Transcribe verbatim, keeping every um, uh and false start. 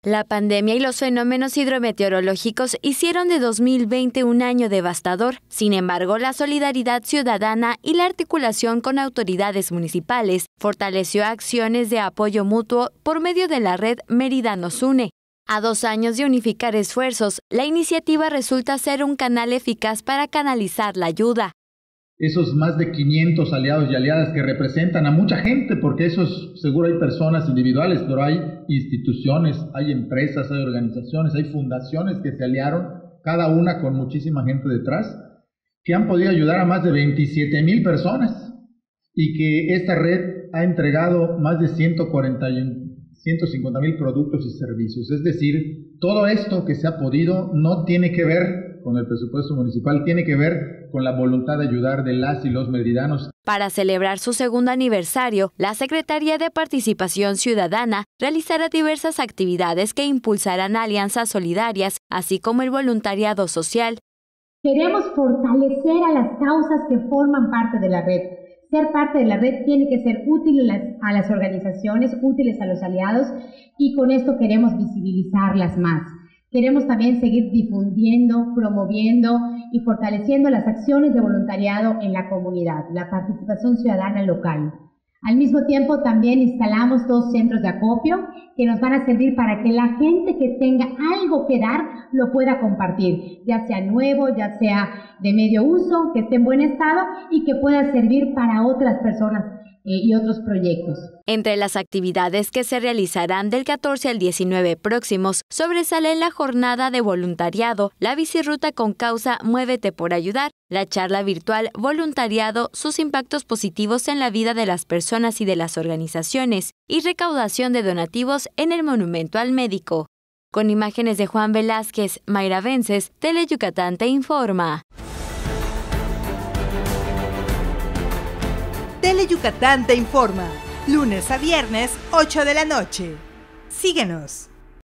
La pandemia y los fenómenos hidrometeorológicos hicieron de dos mil veinte un año devastador. Sin embargo, la solidaridad ciudadana y la articulación con autoridades municipales fortaleció acciones de apoyo mutuo por medio de la red Mérida Nos Une. A dos años de unificar esfuerzos, la iniciativa resulta ser un canal eficaz para canalizar la ayuda. Esos más de quinientos aliados y aliadas que representan a mucha gente, porque esos seguro hay personas individuales, pero hay instituciones, hay empresas, hay organizaciones, hay fundaciones que se aliaron, cada una con muchísima gente detrás, que han podido ayudar a más de veintisiete mil personas y que esta red ha entregado más de ciento cuarenta, ciento cincuenta mil productos y servicios. Es decir, todo esto que se ha podido no tiene que ver con el presupuesto municipal, tiene que ver con la voluntad de ayudar de las y los meridanos. Para celebrar su segundo aniversario, la Secretaría de Participación Ciudadana realizará diversas actividades que impulsarán alianzas solidarias, así como el voluntariado social. Queremos fortalecer a las causas que forman parte de la red. Ser parte de la red tiene que ser útil a las, a las organizaciones, útiles a los aliados, y con esto queremos visibilizarlas más. Queremos también seguir difundiendo, promoviendo y fortaleciendo las acciones de voluntariado en la comunidad, la participación ciudadana local. Al mismo tiempo también instalamos dos centros de acopio que nos van a servir para que la gente que tenga algo que dar lo pueda compartir, ya sea nuevo, ya sea de medio uso, que esté en buen estado y que pueda servir para otras personas y otros proyectos. Entre las actividades que se realizarán del catorce al diecinueve próximos, sobresale la jornada de voluntariado, la bicirruta con causa Muévete por Ayudar, la charla virtual Voluntariado, sus impactos positivos en la vida de las personas y de las organizaciones, y recaudación de donativos en el Monumento al Médico. Con imágenes de Juan Velázquez, Mayra Vences, Tele Yucatán te informa. Tele Yucatán te informa, lunes a viernes, ocho de la noche. Síguenos.